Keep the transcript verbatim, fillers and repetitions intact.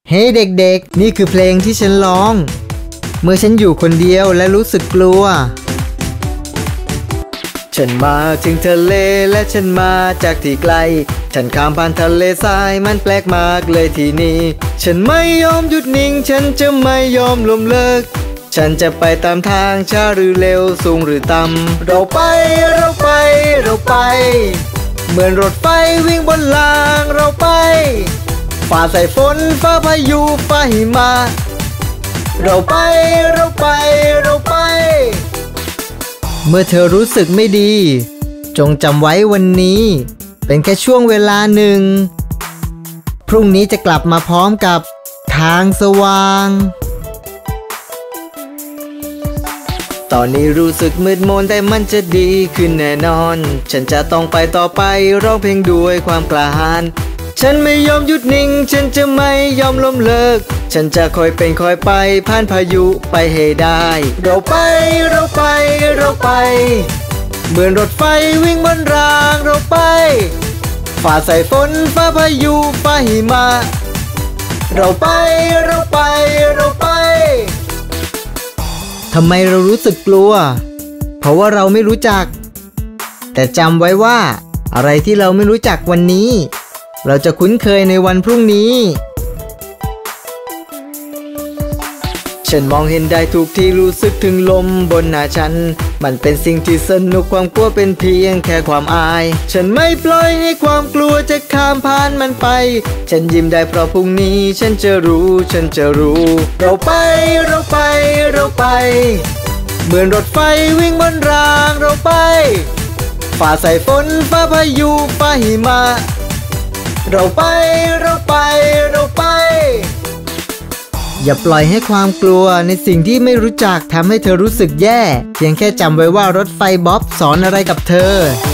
เฮ้เด็กๆนี่คือเพลงที่ฉันร้องเมื่อฉันอยู่คนเดียวและรู้สึกกลัวฉันมาถึงทะเลและฉันมาจากที่ไกลฉันข้ามผ่านทะเลทรายมันแปลกมากเลยที่นี่ฉันไม่ยอมหยุดนิ่งฉันจะไม่ยอมล้มเลิกฉันจะไปตามทางช้าหรือเร็วสูงหรือต่ำเราไปเราไปเราไปเหมือนรถไฟวิ่งบนรางเราไปฝ่าสายฝนฝ่าพายุฝ่าหิมะเราไปเราไปเราไปเมื่อเธอรู้สึกไม่ดีจงจำไว้วันนี้เป็นแค่ช่วงเวลาหนึ่งพรุ่งนี้จะกลับมาพร้อมกับทางสว่างตอนนี้รู้สึกมืดมนแต่มันจะดีขึ้นแน่นอนฉันจะต้องไปต่อไปร้องเพลงด้วยความกล้าหาญฉันไม่ยอมหยุดนิ่งฉันจะไม่ยอมล้มเลิกฉันจะคอยเป็นคอยไปผ่านพายุไปให้ได้เราไปเราไปเราไปเหมือนรถไฟวิ่งบนรางเราไปฝ่าสายฝนฝ่าพายุฝ่าหิมะเราไปเราไปเราไปทำไมเรารู้สึกกลัวเพราะว่าเราไม่รู้จักแต่จำไว้ว่าอะไรที่เราไม่รู้จักวันนี้เราจะคุ้นเคยในวันพรุ่งนี้ฉันมองเห็นได้ทุกที่รู้สึกถึงลมบนหน้าฉันมันเป็นสิ่งที่สนุกความกลัวเป็นเพียงแค่ความอายฉันไม่ปล่อยให้ความกลัวจะข้ามผ่านมันไปฉันยิ้มได้เพราะพรุ่งนี้ฉันจะรู้ฉันจะรู้เราไปเราไปเราไปเหมือนรถไฟวิ่งบนรางเราไปฝ่าสายฝนฝ่าพายุฝ่าหิมะเราไปเราไปเราไปอย่าปล่อยให้ความกลัวในสิ่งที่ไม่รู้จักทำให้เธอรู้สึกแย่เพียงแค่จำไว้ว่ารถไฟบ๊อบสอนอะไรกับเธอ